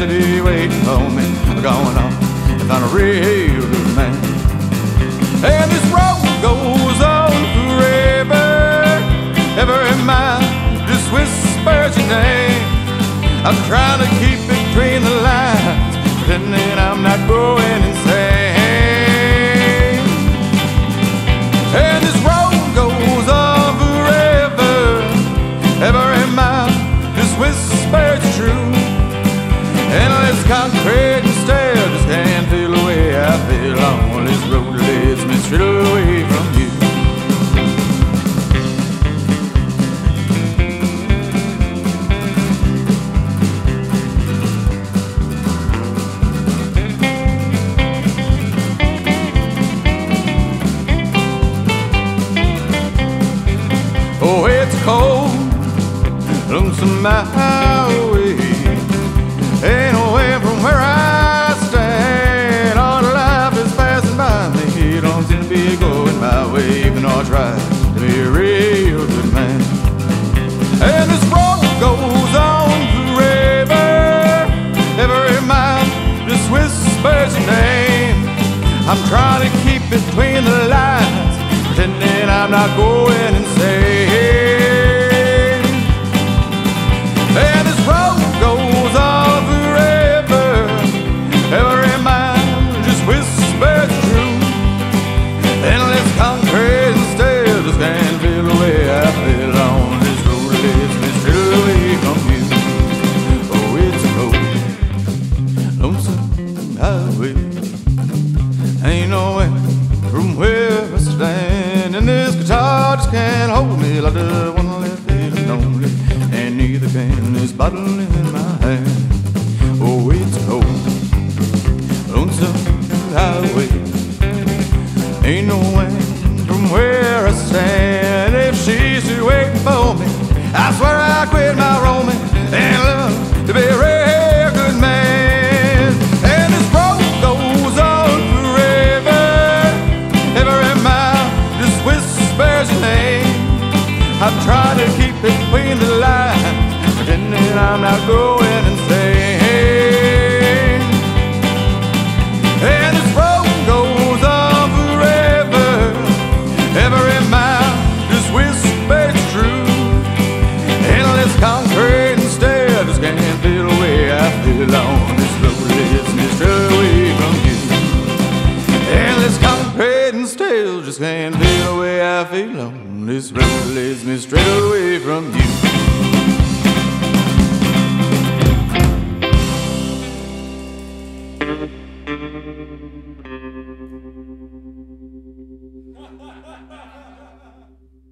city waiting for me. Going on and find a real good man. And this road goes on forever. Every mile just whispers your name. I'm trying to keep it between the lines, pretending I'm not going insane. And this road goes on forever. Every mile just whispers the truth. Endless concrete and steel just can't feel the way I feel on this road that leads me straight away from you. Oh, it's cold, lonesome highway. Ain't no way from where I stand. All the life is passing by me. It don't seem to be going my way, even though I try to be a real good man. And this road goes on forever. Every mile just whispers your name. I'm trying to keep between the lines, pretending I'm not going insane. And this road goes on forever. Every mile just whispers the truth. Endless concrete and steel just can't feel the way I feel on this road that leads me straight away from you. Oh, it's an old lonesome highway. Ain't no way from where I stand. And this guitar just can't hold me like the one left feeling lonely. And neither can this bottle in my hand. Oh, it's cold, lonesome highway. Ain't no way from where I stand. If she's still waiting for me, I swear I quit my roaming and love to be a real good man. And this road goes on forever. Every mile just whispers your name. I'm trying to keep it between the lines, pretending I'm not going insane. And this road goes on forever. Every mile just whispers true. Endless concrete and steel just can't feel the way I feel on this road that leads me straight away from you. Endless concrete and steel just can't feel the way I feel on this road that leads me straight away from you.